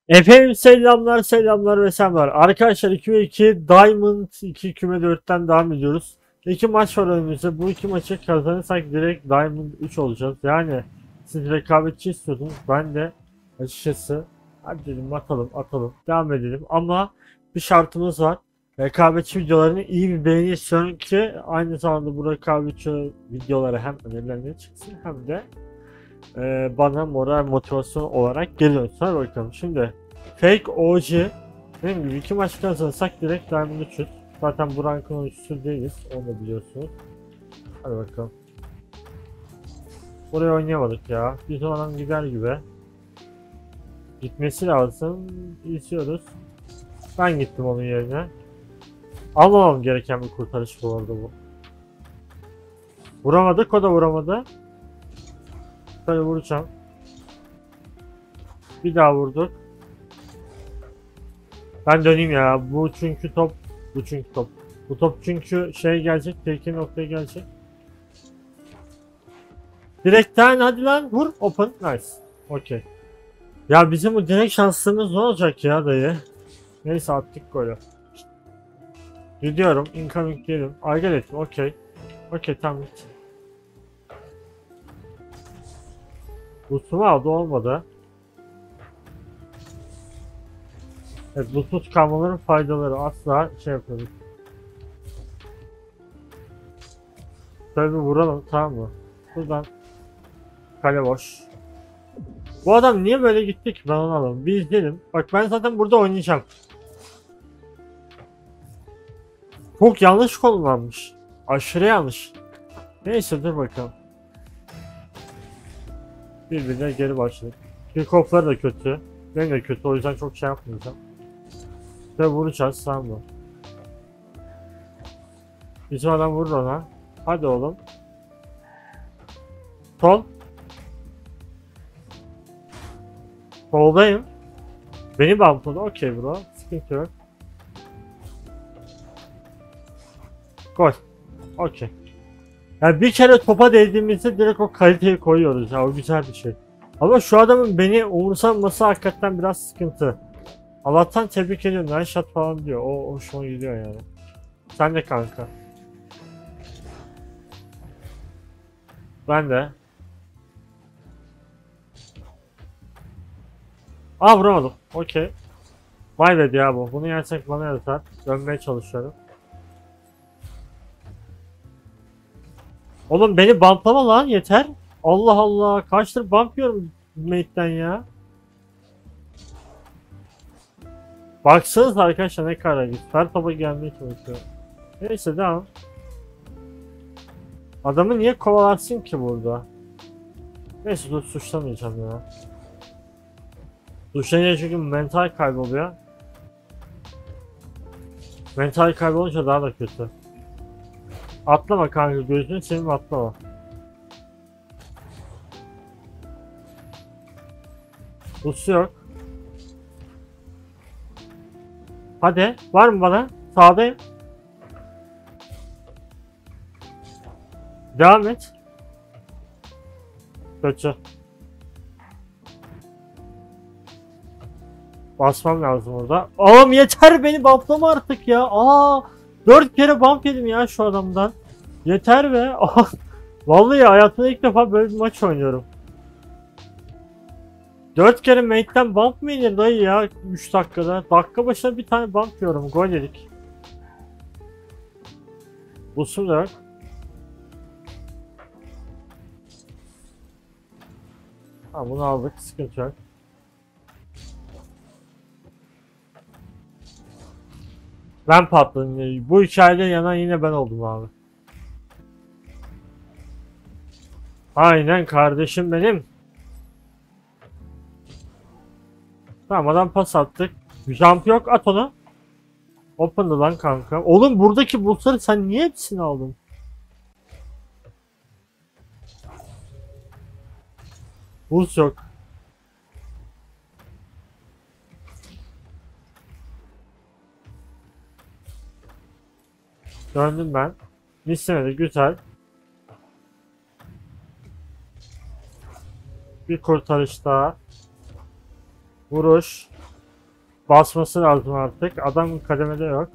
Efendim selamlar selamlar ve selamlar. Arkadaşlar 2 ve 2 Diamond 2 küme 4'ten devam ediyoruz. İki maç var önümüzde. Bu iki maçı kazanırsak direkt Diamond 3 olacağız. Yani siz rekabetçi istiyordunuz. Ben de açıkçası hadi dedim atalım devam edelim. Ama bir şartımız var. Rekabetçi videolarını iyi bir beğeni istiyorum ki aynı zamanda bu rekabetçi videolara hem önerilenleri çıksın hem de bana moral motivasyon olarak geliyor. Hadi bakalım şimdi. Fake OG. Benim gibi iki maç kazanırsak direkt Diamond 3'üz. Zaten bu rankın oyuncusu değiliz. Onu da biliyorsunuz. Hadi bakalım. Buraya oynayamadık ya. Biz olan gider gibi. Gitmesi lazım. İstiyoruz. Ben gittim onun yerine. Almamam gereken bir kurtarış bu arada bu. Vuramadık, o da vuramadı. Böyle vuracağım. Bir daha vurduk. Ben döneyim ya. Bu çünkü top. Bu top çünkü şey gelecek. Tehlikeli noktaya gelecek. Direkten hadi lan vur. Open. Nice. Okey. Ya bizim bu direkt şansımız ne olacak ya dayı? Neyse attık golü. Gidiyorum. Incoming diyelim. Aygel ettim. Okey. Okey tamam git. Boost'umu aldı olmadı. Evet boostsuz kalmaların faydaları asla şey yapıyoruz. Şöyle bir vuralım tamam mı? Buradan kale boş. Bu adam niye böyle gitti ki ben onu alalım. Bir izleyelim. Bak ben zaten burada oynayacağım. Çok yanlış konumlanmış. Aşırı yanlış. Neyse dur bakalım. Birbirine geri başladık. Kickoff'lar da kötü. Benim de kötü o yüzden çok şey yapmayacağım. Ve vuracağız tamam mı? Bizim adam vurur ona. Hadi oğlum. Sol. Soldayım. Beni bumpladı. Okey bro. Sıkıntı yok. Gol. Okey. Yani bir kere topa değdiğimizde direkt o kaliteyi koyuyoruz ya. O güzel bir şey. Ama şu adamın beni umursaması hakikaten biraz sıkıntı. Allah'tan tebrik ediyorum. Nice shot falan diyor. O hoşuma gidiyor yani. Sen de kanka. Ben de. Aa vuramadım. Okey. Vay be ya bu. Bunu yersek bana yeter. Dönmeye çalışıyorum. Oğlum beni bumplama lan yeter. Allah Allah. Kaçtır bump yiyorum mate'den ya. Baksanız arkadaşlar ne kadar git. Her topa gelmeye çalışıyor. Neyse devam. Adamı niye kovalarsın ki burada? Neyse dur suçlamayacağım ya. Suçlayınca çünkü mental kayboluyor. Mental kaybolunca daha da kötü. Atlama kanka gözünü seveyim atlama. Bus yok. Hadi var mı bana? Sağdayım. Devam et. Kötü. Basmam lazım orada. Oğlum yeter beni bumplama artık ya. 4 kere bump yedim ya şu adamdan. Yeter be. Vallahi hayatımda ilk defa böyle bir maç oynuyorum. 4 kere mate'den bump mı yenir dayı ya 3 dakikada? Dakika başına bir tane bump yiyorum. Gol yedik. Busum da yok. Ha bunu aldık. Sıkıntı yok. Ben patladım. Bu hikayede yanan yine ben oldum abi. Aynen kardeşim benim. Tamam adam pas attık. Jump yok at onu. Open'dı lan kanka. Oğlum buradaki boostları sen niye hepsini aldın? Boost yok. Döndüm ben. Mislemedi güzel. Bir kurtarış daha. Vuruş. basması lazım artık. Adam kademede yok.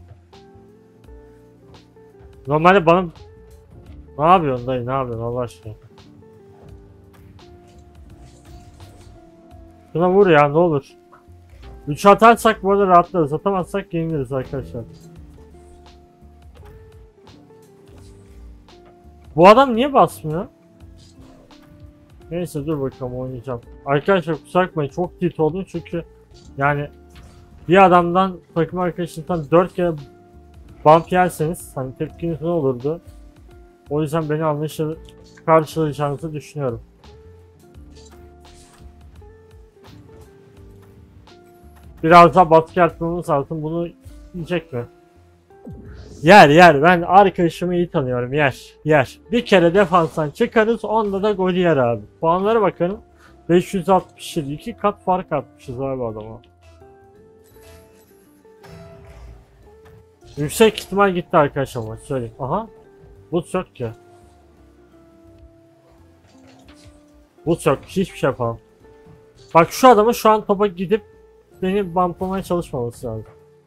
Normalde bana... Ne yapıyorsun dayı, ne yapıyorsun Allah aşkına? Şuna vur ya, ne olur. 3 atarsak bu arada rahatlarız. Atamazsak yeniliriz arkadaşlar. Bu adam niye basmıyor? Neyse dur bakalım, oynayacağım. Arkadaşlar kusura bakmayın, çok tilt oldum çünkü yani bir adamdan, takım arkadaşından 4 kere bump yerseniz hani tepkiniz ne olurdu? O yüzden beni anlayışla karşılayacağınızı düşünüyorum. Biraz daha baskı yapmamız lazım. Bunu yiyecek mi? Yer. Ben arkadaşımı iyi tanıyorum. Yer. Bir kere defanstan çıkarız. Onda da golü yer abi. Puanlara bakalım. 567. 2 kat fark atmışız abi adama. Yüksek ihtimal gitti arkadaşlar ama söyleyeyim. Aha. Buz yok ki. Buz yok. Hiçbir şey yapamam. Bak şu adamın şu an topa gidip beni bumplamaya çalışmaması lazım.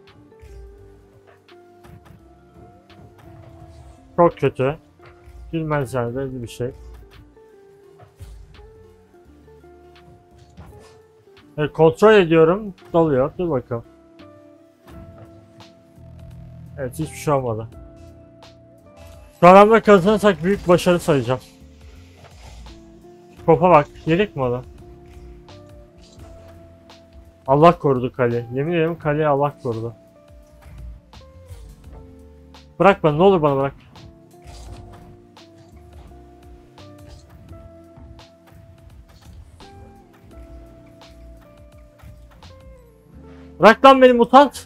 Çok kötü. Bilmez yani böyle bir şey. Evet, kontrol ediyorum. Dalıyor. Dur bakalım. Evet, hiçbir şey olmadı. Şu adamla kazanırsak büyük başarı sayacağım. Topa bak. Yedik mi onu? Allah korudu kale. Yemin ederim kaleyi Allah korudu. Bırak bana, ne olur bana bırak. Bırak lan beni mutant.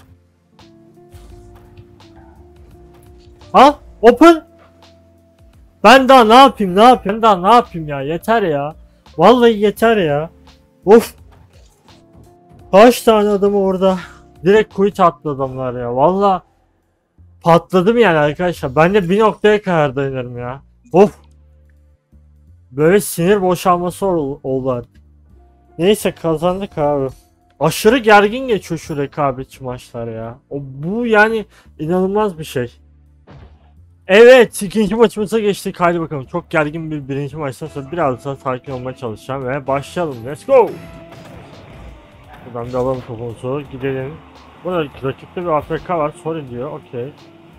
Ha? Open. Ben daha ne yapayım? Ben daha ne yapayım ya? Yeter ya. Vallahi yeter ya. Of. Kaç tane adamı orada. Direkt quit attı adamlar ya. Vallahi patladım yani arkadaşlar. Ben de bir noktaya kadar dayanırım ya. Of. Böyle sinir boşalması oldu artık. Neyse kazandık abi. Aşırı gergin geçiyor şu rekabetçi maçlar ya. Bu yani inanılmaz bir şey. Evet, ikinci maçımıza geçtik. Haydi bakalım. Çok gergin bir birinci maçtan sonra biraz daha sakin olmaya çalışacağım ve başlayalım. Let's go. Buradan bir alalım topumuzu. Gidelim. Burada rakipte bir AFK var. Sorry diyor. Okey.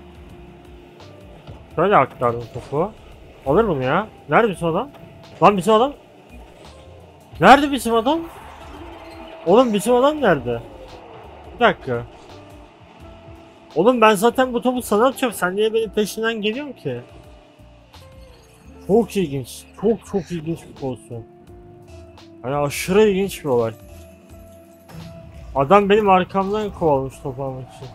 Şöyle aktardım topu. Alır bunu ya. Nerede bizim adam? Lan bizim adam? Nerede bizim adam? Oğlum bizim adam nerede? Bir dakika. Oğlum ben zaten bu topu sana atıyorum. Sen niye benim peşinden geliyorsun ki? Çok ilginç. Çok ilginç bir pozisyon. Hani aşırı ilginç bir olay. Adam benim arkamdan kovalamış topu almak için.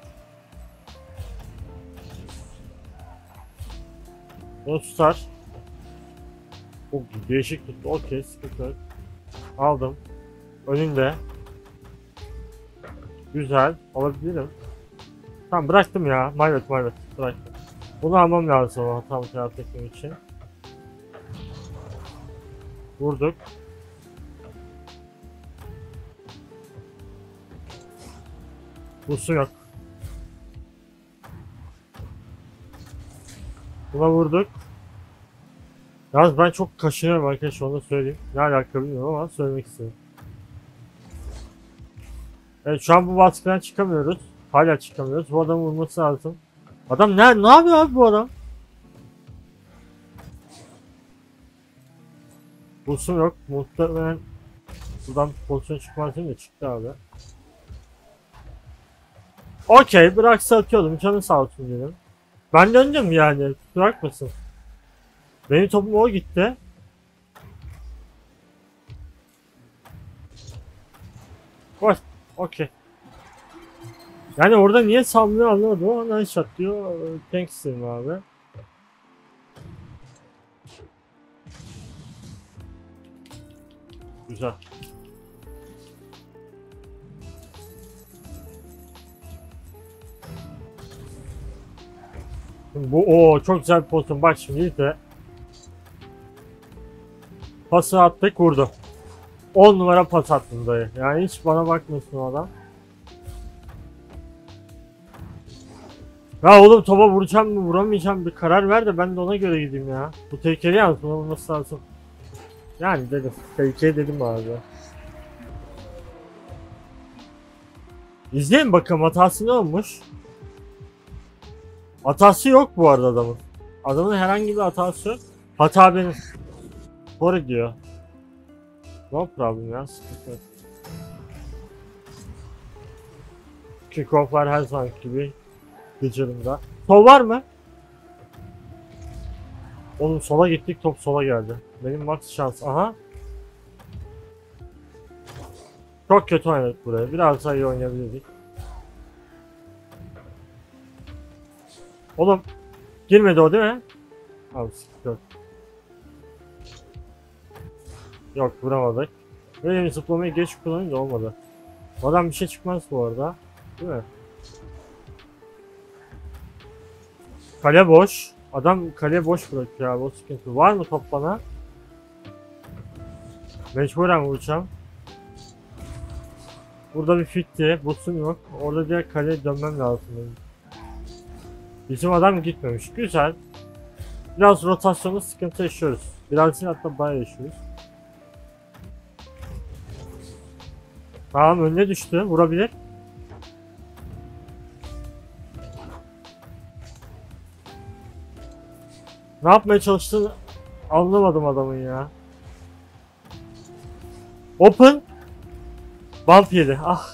Bunu tutar. Çok değişik tuttu. Okey, sıkıntı yok. Aldım. Önünde. Güzel. Alabilirim. Tamam bıraktım ya. Mayvet bıraktım. Bunu almam lazım ama tam taraf tekniğim için. Vurduk. Busu yok. Buna vurduk. Yalnız ben çok kaşınıyorum arkadaşlar, onu söyleyeyim. Ne alaka bilmiyorum ama söylemek istedim. Evet şu an bu baskıdan çıkamıyoruz. Hala çıkamıyoruz. Bu adamı vurması lazım. Adam ne yapıyor abi bu adam? Busum yok. Muhtemelen buradan pozisyon çıkmaz değil mi? Çıktı abi. Okey, bıraksa atıyordum. Canı sağ olsun dedim. Ben döndüm yani. Bırakmasın. Benim topum o gitti. Koş. Okey. Yani orada niye sallıyor anlamadım ama nice shot diyor. Thanks dedim abi. Güzel. Bu çok güzel bir pozisyon. Bak şimdi de pası attık, vurdu. 10 numara pas attım dayı. Yani hiç bana bakmıyorsun o adam. Ya oğlum topa vuracağım mı vuramayacağım bir karar ver de ben de ona göre gideyim ya. Bu tehlikeli yalnız buna vurması lazım. Yani dedim. Tehlikeli dedim abi. İzleyin bakalım hatası ne olmuş. Hatası yok bu arada adamın. Adamın herhangi bir hatası yok. Hata benim. Doğru diyor. No problem ya, sıkıntı yok. Kickoff'lar her zaman gibi gıcırımda. Sol var mı? Oğlum sola gittik, top sola geldi. Benim max şans. Aha. Çok kötü oynadık buraya. Biraz daha iyi oynayabilirdik. Oğlum girmedi o değil mi? Abi sıkıntı yok. Yok vuramadık. Böyle bir zıplamayı geç kullanınca olmadı. Adam bir şey çıkmaz bu arada. Değil mi? Kale boş. Adam kale boş bırakıyor abi, o sıkıntı. Var mı top bana? Mecburen vuracağım. Burada bir fitti. Boost'um yok. Orada direkt kaleye dönmem lazım benim. Bizim adam gitmemiş. Güzel. Biraz rotasyonu sıkıntı yaşıyoruz. Biraz değil, hatta bayağı yaşıyoruz. Tamam, önüne düştü. Vurabilir. Ne yapmaya çalıştığını anlamadım adamın ya. Open. Bump yedi. Ah.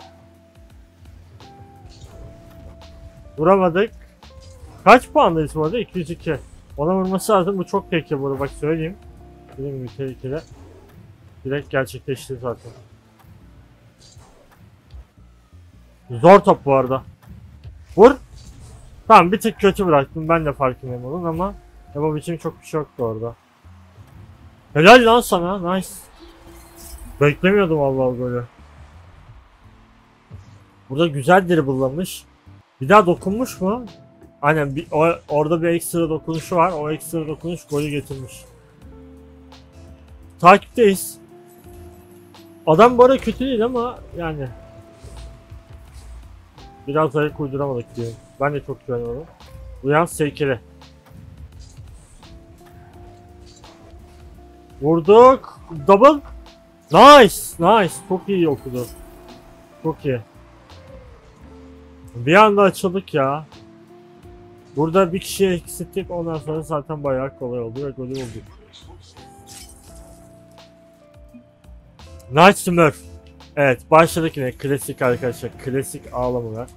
Vuramadık. Kaç puandayız bu arada? 202. Ona vurması lazım. Bu çok tehlikeli bu arada. Bak söyleyeyim. Dediğim gibi tehlikeli. Direkt gerçekleşti zaten. Zor top bu arada. Vur. Tamam, bir tık kötü bıraktım. Ben de farkındayım onun ama yapabileceğim çok bir şey yoktu orada. Helal lan sana. Nice. Beklemiyordum vallahi böyle. Burada güzel dribble'lamış. Bir daha dokunmuş mu? Aynen orada bir ekstra dokunuşu var. O ekstra dokunuş golü getirmiş. Takipteyiz. Adam bu arada kötü değil ama yani biraz ayak uyduramadık diyorum. Ben de çok güveniyorum. Bu yalnız tehlikeli. Vurduk. Double. Nice. Nice. Çok iyi okudu. Çok iyi. Bir anda açıldık ya. Burada bir kişiyi eksilttik. Ondan sonra zaten bayağı kolay oldu ve golü bulduk. Nice Smurf. Evet, başladık yine. Klasik arkadaşlar. Klasik ağlamalar.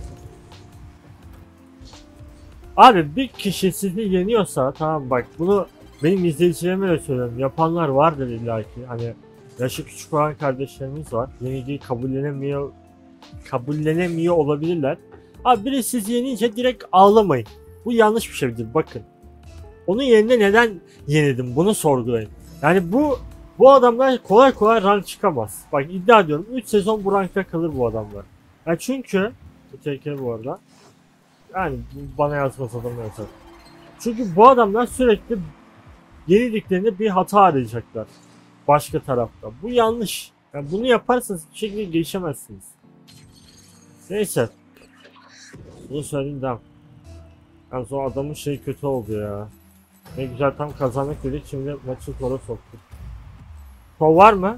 Abi bir kişi sizi yeniyorsa, tamam bak, bunu benim izleyicilerime de söylüyorum. Yapanlar vardır illaki. Hani yaşı küçük olan kardeşlerimiz var. Yenilgiyi kabullenemiyor olabilirler. Abi biri sizi yenince direkt ağlamayın. Bu yanlış bir şeydir, bakın. Onun yerine neden yenildim, bunu sorgulayın. Yani bu adamlar kolay kolay rank çıkamaz. Bak iddia ediyorum 3 sezon bu rankta kalır bu adamlar. Yani çünkü bu tehlikeli bu arada. Yani bana yazmasa da yazar. Çünkü bu adamlar sürekli yenildiklerinde bir hata arayacaklar. Başka tarafta. Bu yanlış. Yani bunu yaparsanız bir şekilde gelişemezsiniz. Neyse. Bunu söyleyeyim devam. Yani sonra adamın şey kötü oldu ya. Ne güzel tam kazandık dedik, şimdi maçı zora soktuk. Sol var mı?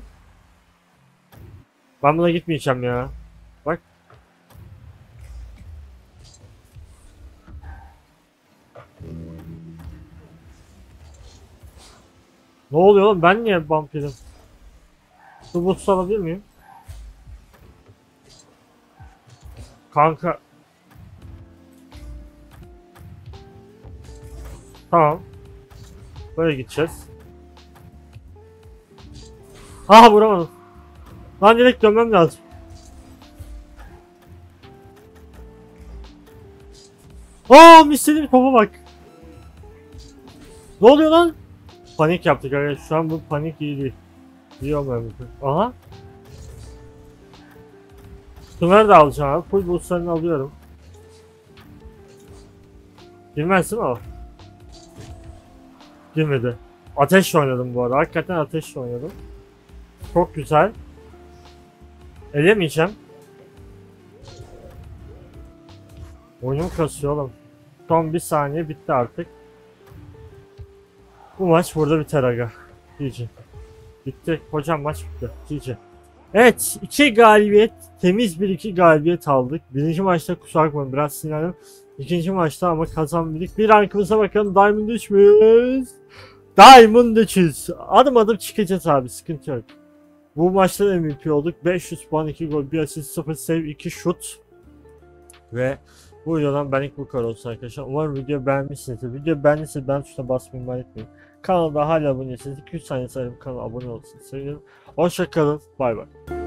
Ben buna gitmeyeceğim ya. Bak. Ne oluyor oğlum? Ben niye bump yedim? Su boost alabilir miyim? Kanka. Tamam. Böyle gideceğiz. Ah, vuramadım. Lan direkt dönmem lazım. İstediğim topa bak. Ne oluyor lan? Panik yaptık arkadaşlar. Şu an bu panik iyi değil. İyi olmuyor. Aha. Şunları da alacağım abi. Full boostlarını alıyorum. Girmez değil mi o? Girmedi. Ateşle oynadım bu arada. Hakikaten ateşle oynadım. Çok güzel. Elemeyeceğim. Oyunum kasıyor oğlum. Son bir saniye bitti artık. Bu maç burada biter aga. GG. Bitti. Hocam maç bitti. GG. Evet, 2 galibiyet, temiz bir 2 galibiyet aldık. Birinci maçta kusura bakmayın biraz sinirlendim. İkinci maçta ama kazanmadık. Bir rankımıza bakalım. Diamond 3 müyüz? Diamond 3'üz. Adım adım çıkacağız abi, sıkıntı yok. Bu maçta da MVP olduk. 500 puan, 2 gol, 1 asist, 0 save, 2 şut. Ve bu videodan benlik bu kadar olsun arkadaşlar. Umarım video beğenmişsinizdir. Video beğendiyseniz beğen tuşuna basmayı ihmal etmeyin. Kanalda hala abone değilseniz 200 saniye sayarım, kanala abone olsun. Sevinirim. Hoşça kalın. Bay bay.